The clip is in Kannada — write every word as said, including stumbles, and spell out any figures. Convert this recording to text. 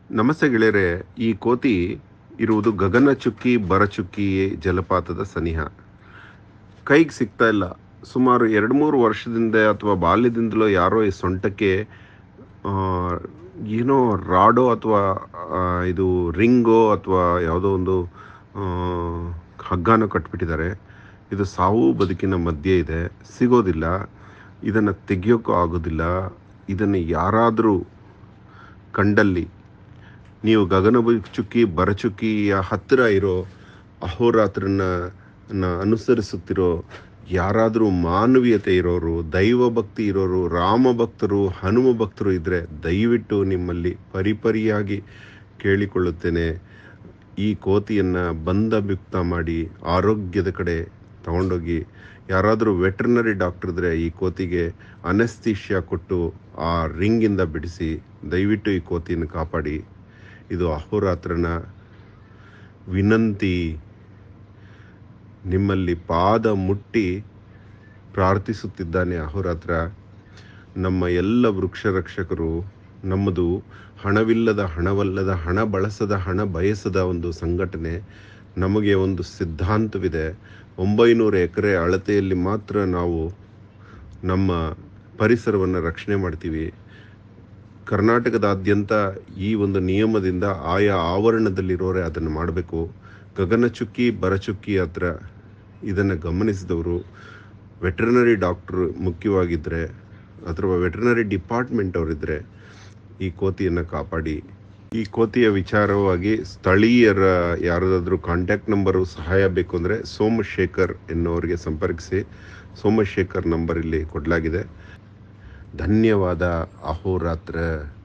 ನಮಸ್ತೆ ಗೆಳೆಯರೆ. ಈ ಕೋತಿ ಇರುವುದು ಗಗನಚುಕ್ಕಿ ಬರಚುಕ್ಕಿ ಜಲಪಾತದ ಸನಿಹ. ಕೈಗೆ ಸಿಗ್ತಾ ಇಲ್ಲ. ಸುಮಾರು ಎರಡು ಮೂರು ವರ್ಷದಿಂದ ಅಥವಾ ಬಾಲ್ಯದಿಂದಲೋ ಯಾರೋ ಈ ಸೊಂಟಕ್ಕೆ ಆ, ಏನೋ ರಾಡೋ ಅಥವಾ ಇದು ರಿಂಗೋ ಅಥವಾ ಯಾವುದೋ ಒಂದು ಆ, ಹಗ್ಗನ ಕಟ್ಬಿಟ್ಟಿದ್ದಾರೆ. ಇದು ಸಾವು ಬದುಕಿನ ಮಧ್ಯೆ ಇದೆ, ಸಿಗೋದಿಲ್ಲ. ಇದನ್ನು ತೆಗಿಯೋಕ್ಕೂ ಆಗೋದಿಲ್ಲ. ಇದನ್ನು ಯಾರಾದರೂ ಕಂಡಲ್ಲಿ ನೀವು ಗಗನ ಚುಕ್ಕಿ ಬರಚುಕ್ಕಿಯ ಹತ್ತಿರ ಇರೋ ಅಹೋರಾತ್ರನ ಅನುಸರಿಸುತ್ತಿರೋ ಯಾರಾದರೂ ಮಾನವೀಯತೆ ಇರೋರು, ದೈವ ಭಕ್ತಿ ಇರೋರು, ರಾಮ ಭಕ್ತರು, ಹನುಮ ಭಕ್ತರು ಇದ್ದರೆ ದಯವಿಟ್ಟು ನಿಮ್ಮಲ್ಲಿ ಪರಿಪರಿಯಾಗಿ ಕೇಳಿಕೊಳ್ಳುತ್ತೇನೆ, ಈ ಕೋತಿಯನ್ನು ಬಂಧಮುಕ್ತ ಮಾಡಿ ಆರೋಗ್ಯದ ಕಡೆ ತಗೊಂಡೋಗಿ. ಯಾರಾದರೂ ವೆಟ್ರನರಿ ಡಾಕ್ಟರ್ ಇದ್ದರೆ ಈ ಕೋತಿಗೆ ಅನೆಸ್ಥೀಷಿಯಾ ಕೊಟ್ಟು ಆ ರಿಂಗಿಂದ ಬಿಡಿಸಿ ದಯವಿಟ್ಟು ಈ ಕೋತಿಯನ್ನು ಕಾಪಾಡಿ. ಇದು ಅಹೋರಾತ್ರನ ವಿನಂತಿ. ನಿಮ್ಮಲ್ಲಿ ಪಾದ ಮುಟ್ಟಿ ಪ್ರಾರ್ಥಿಸುತ್ತಿದ್ದಾನೆ ಅಹೋರಾತ್ರ. ನಮ್ಮ ಎಲ್ಲ ವೃಕ್ಷ ರಕ್ಷಕರು, ನಮ್ಮದು ಹಣವಿಲ್ಲದ ಹಣವಲ್ಲದ ಹಣ ಬಳಸದ ಹಣ ಬಯಸದ ಒಂದು ಸಂಘಟನೆ. ನಮಗೆ ಒಂದು ಸಿದ್ಧಾಂತವಿದೆ. ಒಂಬೈನೂರು ಎಕರೆ ಅಳತೆಯಲ್ಲಿ ಮಾತ್ರ ನಾವು ನಮ್ಮ ಪರಿಸರವನ್ನು ರಕ್ಷಣೆ ಮಾಡ್ತೀವಿ. ಕರ್ನಾಟಕದಾದ್ಯಂತ ಈ ಒಂದು ನಿಯಮದಿಂದ ಆಯಾ ಆವರಣದಲ್ಲಿರೋರೆ ಅದನ್ನು ಮಾಡಬೇಕು. ಗಗನಚುಕ್ಕಿ ಬರಚುಕ್ಕಿ ಹತ್ರ ಇದನ್ನು ಗಮನಿಸಿದವರು ವೆಟ್ರನರಿ ಡಾಕ್ಟ್ರು ಮುಖ್ಯವಾಗಿದ್ದರೆ ಅಥವಾ ವೆಟ್ರನರಿ ಡಿಪಾರ್ಟ್ಮೆಂಟ್ ಅವರಿದ್ದರೆ ಈ ಕೋತಿಯನ್ನು ಕಾಪಾಡಿ. ಈ ಕೋತಿಯ ವಿಚಾರವಾಗಿ ಸ್ಥಳೀಯರ ಯಾರಾದರೂ ಕಾಂಟ್ಯಾಕ್ಟ್ ನಂಬರು ಸಹಾಯ ಬೇಕು ಅಂದರೆ ಸೋಮಶೇಖರ್ ಎನ್ನುವರಿಗೆ ಸಂಪರ್ಕಿಸಿ. ಸೋಮಶೇಖರ್ ನಂಬರ್ ಇಲ್ಲಿ ಕೊಡಲಾಗಿದೆ. ಧನ್ಯವಾದ. ಅಹೋರಾತ್ರ.